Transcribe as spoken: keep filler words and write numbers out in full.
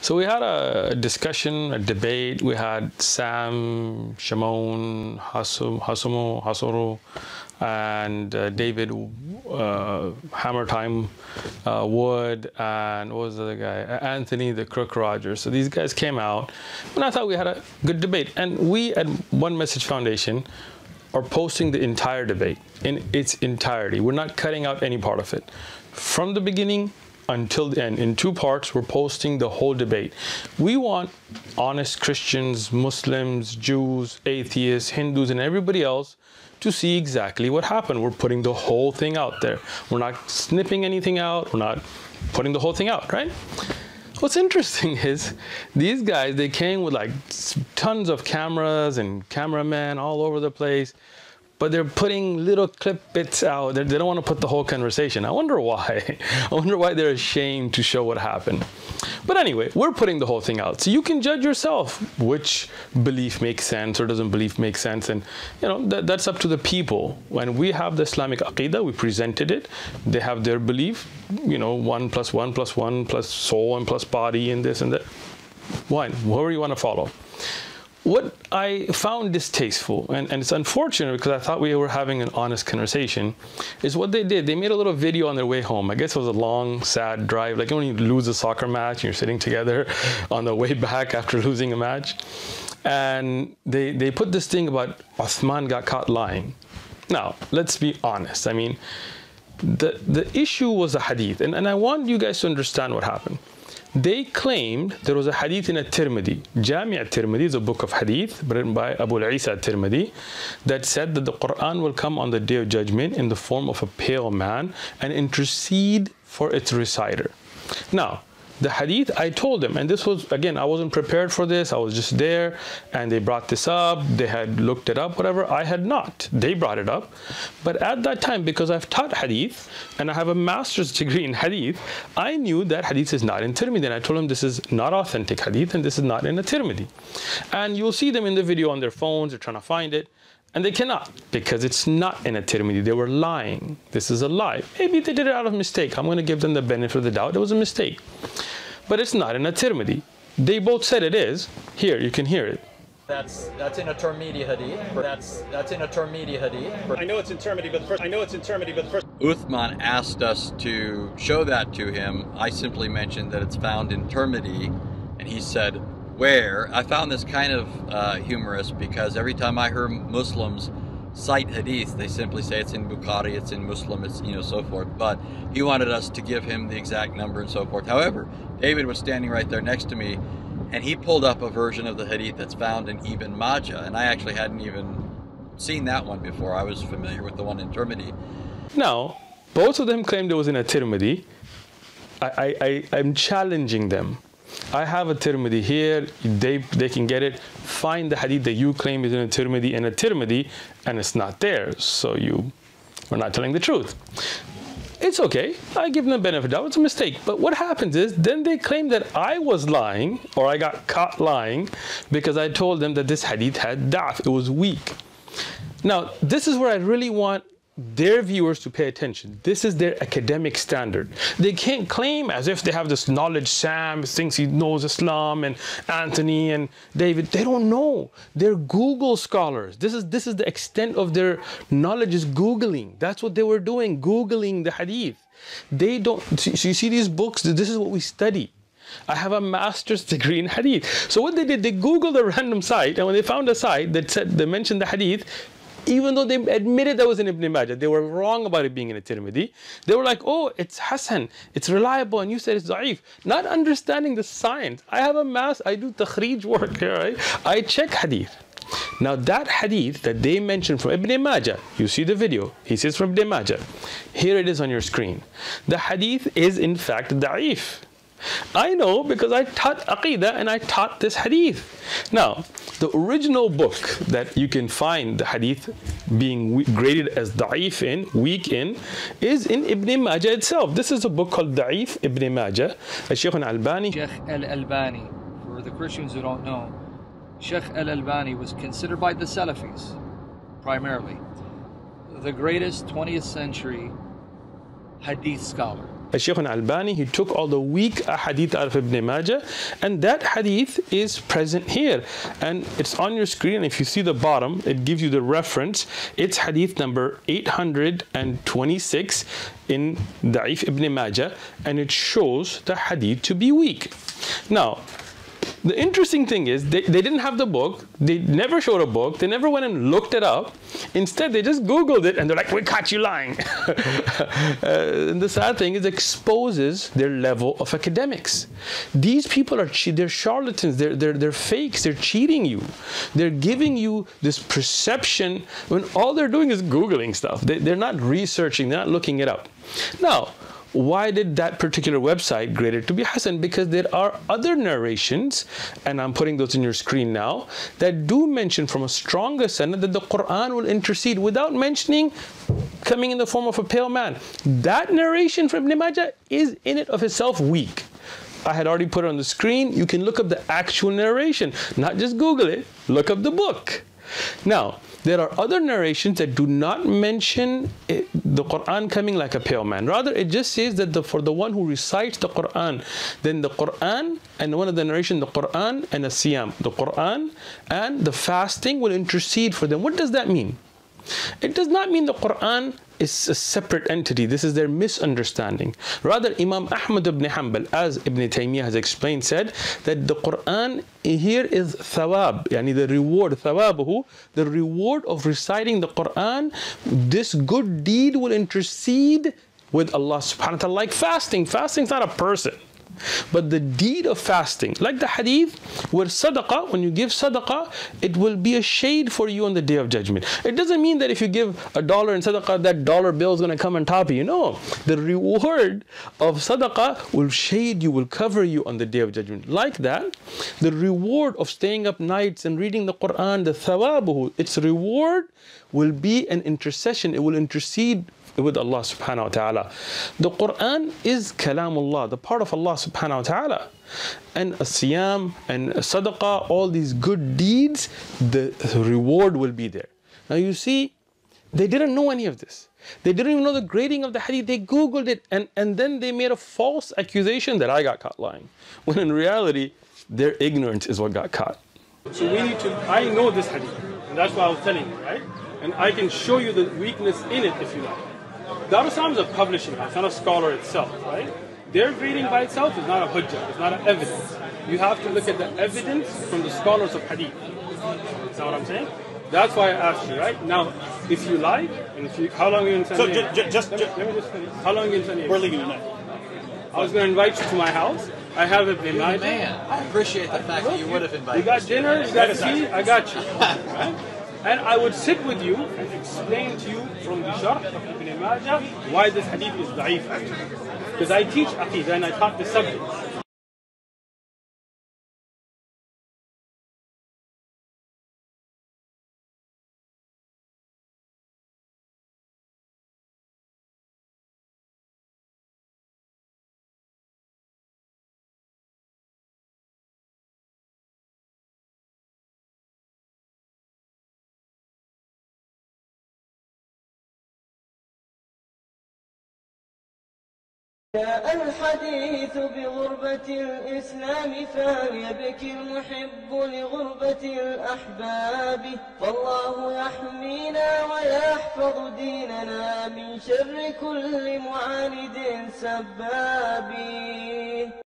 So we had a discussion, a debate. We had Sam, Shimon, Hasum, Hasumo, Hasuru, and uh, David uh, Hammer Time uh, Wood, and what was the other guy? Anthony the Crook Rogers. So these guys came out, and I thought we had a good debate. And we at One Message Foundation are posting the entire debate in its entirety. We're not cutting out any part of it. From the beginning until the end, in two parts, we're posting the whole debate. We want honest Christians, Muslims, Jews, atheists, Hindus, and everybody else to see exactly what happened. We're putting the whole thing out there. We're not snipping anything out. We're not putting the whole thing out, right? What's interesting is these guys, they came with like tons of cameras and cameramen all over the place, but they're putting little clip bits out. They don't want to put the whole conversation. I wonder why. I wonder why they're ashamed to show what happened. But anyway, we're putting the whole thing out. So you can judge yourself which belief makes sense or doesn't belief make sense. And you know, that, that's up to the people. When we have the Islamic Aqidah, we presented it. They have their belief, you know, one plus one plus one plus soul and plus body and this and that. One, whoever you want to follow. What I found distasteful, and, and it's unfortunate because I thought we were having an honest conversation, is what they did. They made a little video on their way home. I guess it was a long, sad drive. Like when you lose a soccer match and you're sitting together on the way back after losing a match. And they, they put this thing about Uthman got caught lying. Now, let's be honest. I mean, the, the issue was a hadith. And, and I want you guys to understand what happened. They claimed there was a hadith in At-Tirmidhi. Jami' At-Tirmidhi is a book of hadith written by Abu Isa At-Tirmidhi that said that the Quran will come on the Day of Judgment in the form of a pale man and intercede for its reciter. Now, the hadith, I told them, and this was, again, I wasn't prepared for this. I was just there, and they brought this up. They had looked it up, whatever. I had not. They brought it up. But at that time, because I've taught hadith, and I have a master's degree in hadith, I knew that hadith is not in Tirmidhi. And I told them this is not authentic hadith, and this is not in a Tirmidhi. And you'll see them in the video on their phones. They're trying to find it. And they cannot, because it's not in a Tirmidhi. They were lying. This is a lie. Maybe they did it out of mistake. I'm going to give them the benefit of the doubt. It was a mistake. But it's not in a Tirmidhi. They both said it is. Here, you can hear it. That's that's in a Tirmidhi hadith. That's that's in a Tirmidhi hadith. I know it's in Tirmidhi, but first I know it's in Tirmidhi, but first Uthman asked us to show that to him. I simply mentioned that it's found in Tirmidhi, and he said, where? I found this kind of uh, humorous because every time I heard Muslims cite hadith, they simply say it's in Bukhari, it's in Muslim, it's, you know, so forth. But he wanted us to give him the exact number and so forth. However, David was standing right there next to me, and he pulled up a version of the hadith that's found in Ibn Majah, and I actually hadn't even seen that one before. I was familiar with the one in Tirmidhi. Now, both of them claimed it was in a Tirmidhi. I, I, I, I'm challenging them. I have a Tirmidhi here. They, they can get it. Find the hadith that you claim is in a Tirmidhi in a Tirmidhi, and it's not there. So you are not telling the truth. It's okay. I give them the benefit of the doubt. It's a mistake. But what happens is then they claim that I was lying, or I got caught lying, because I told them that this hadith had da'f. It was weak. Now, this is where I really want their viewers to pay attention. This is their academic standard. They can't claim as if they have this knowledge. Sam thinks he knows Islam, and Anthony and David, they don't know. They're Google scholars. This is this is the extent of their knowledge, is Googling. That's what they were doing, Googling the hadith. They don't, so you see these books, this is what we study. I have a master's degree in hadith. So what they did, they Googled a random site, and when they found a site that said, they mentioned the hadith, even though they admitted that was in Ibn Majah, they were wrong about it being in a Tirmidhi. They were like, oh, it's Hasan, it's reliable, and you said it's da'if. Not understanding the science. I have a mass, I do takhrij work here, right? I check hadith. Now that hadith that they mentioned from Ibn Majah, you see the video, he says from Ibn Majah. Here it is on your screen. The hadith is in fact da'if. I know because I taught Aqidah and I taught this hadith. Now, the original book that you can find the hadith being graded as da'if in, weak in, is in Ibn Majah itself. This is a book called Da'if Ibn Majah. Shaykh al-Albani. Shaykh al-Albani, for the Christians who don't know, Shaykh al-Albani was considered by the Salafis, primarily, the greatest twentieth century hadith scholar. Shaykh al-Albani, he took all the weak hadith out of Ibn Majah, and that hadith is present here. And it's on your screen. If you see the bottom, it gives you the reference. It's hadith number eight hundred twenty-six in Da'if Ibn Majah, and it shows the hadith to be weak. Now, the interesting thing is they, they didn't have the book, they never showed a book, they never went and looked it up. Instead, they just Googled it and they're like, we caught you lying. uh, and the sad thing is it exposes their level of academics. These people are, they're charlatans, they're, they're, they're fakes, they're cheating you. They're giving you this perception when all they're doing is Googling stuff. They, they're not researching, they're not looking it up. Now, why did that particular website grade it to be Hasan? Because there are other narrations, and I'm putting those in your screen now, that do mention from a stronger sanad that the Quran will intercede without mentioning coming in the form of a pale man. That narration from Ibn Majah is in it of itself weak. I had already put it on the screen. You can look up the actual narration, not just Google it, look up the book. Now, there are other narrations that do not mention it, the Quran coming like a pale man. Rather, it just says that the, for the one who recites the Quran, then the Quran, and one of the narrations, the Quran and the Siyam, the Quran and the fasting will intercede for them. What does that mean? It does not mean the Quran is a separate entity. This is their misunderstanding. Rather, Imam Ahmad ibn Hanbal, as Ibn Taymiyyah has explained, said that the Quran here is thawab, yani the reward, thawabuhu, the reward of reciting the Quran. This good deed will intercede with Allah subhanahu wa ta'ala, like fasting. Fasting is not a person, but the deed of fasting, like the hadith where sadaqah, when you give sadaqah, it will be a shade for you on the day of judgment. It doesn't mean that if you give a dollar in sadaqah, that dollar bill is going to come on top of you. No, the reward of sadaqah will shade you, will cover you on the day of judgment. Like that, the reward of staying up nights and reading the Quran, the thawabuhu, its reward will be an intercession. It will intercede with Allah subhanahu wa ta'ala. The Quran is kalamullah, the part of Allah subhanahu wa ta'ala. And a siyam and a sadaqah, all these good deeds, the reward will be there. Now you see, they didn't know any of this. They didn't even know the grading of the hadith. They Googled it, and, and then they made a false accusation that I got caught lying. When in reality, their ignorance is what got caught. So we need to, I know this hadith, and that's why I was telling you, right? And I can show you the weakness in it if you like. Darul Salam is a publishing house, not a scholar itself, right? Their grading by itself is not a hujjah, it's not an evidence. You have to look at the evidence from the scholars of hadith. Is that what I'm saying? That's why I asked you, right? Now, if you like, and if you, how long are you in San Diego? So ju ju just, let, me, let me just finish. How long are you in San Diego? We're leaving tonight. I was going to invite you to my house. I have it in my Man, I appreciate the fact that you would have invited You got us. dinner, you got tea, I got you. Right? And I would sit with you and explain to you from the Sharh of Ibn Majah why this hadith is da'if actually. Because I teach Aqidah and I taught the subject. جاء الحديث بغربة الإسلام فليبكي المحب لغربة الأحباب فالله يحمينا ويحفظ ديننا من شر كل معاند سباب.